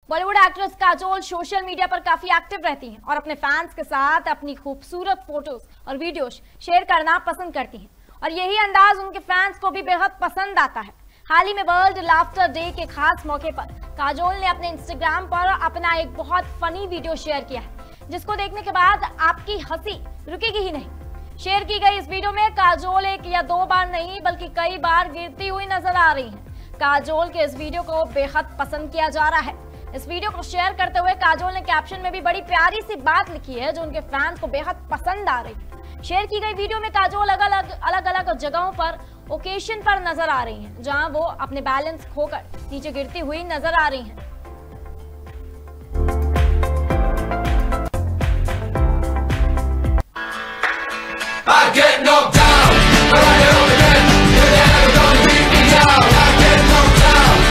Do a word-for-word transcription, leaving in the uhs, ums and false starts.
Bollywood actress Kajol social media पर काफी active रहती हैं और अपने फैंस के साथ अपनी खूबसूरत फोटोज और वीडियोस शेयर करना पसंद करती हैं और यही अंदाज उनके फैंस को भी बेहद पसंद आता है। हाल ही में वर्ल्ड लाफ्टर डे के खास मौके पर काजोल ने अपने इंस्टाग्राम पर अपना एक बहुत फनी वीडियो शेयर किया है, जिसको देखने के बाद आपकी हंसी रुकेगी ही नहीं। शेयर की गई इस वीडियो में काजोल एक या दो बार नहीं बल्कि कई बार गिरती हुई नजर आ रही हैं। काजोल के इस वीडियो को बेहद पसंद किया जा रहा है। इस वीडियो को शेयर करते हुए काजोल ने कैप्शन में भी बड़ी प्यारी सी बात लिखी है जो उनके फैंस को बेहद पसंद आ रही है। शेयर की गई वीडियो में काजोल अलग अलग अलग अलग जगहों पर ओकेशन पर नजर आ रही हैं, जहां वो अपने बैलेंस खोकर नीचे गिरती हुई नजर आ रही हैं। I get knocked down, but I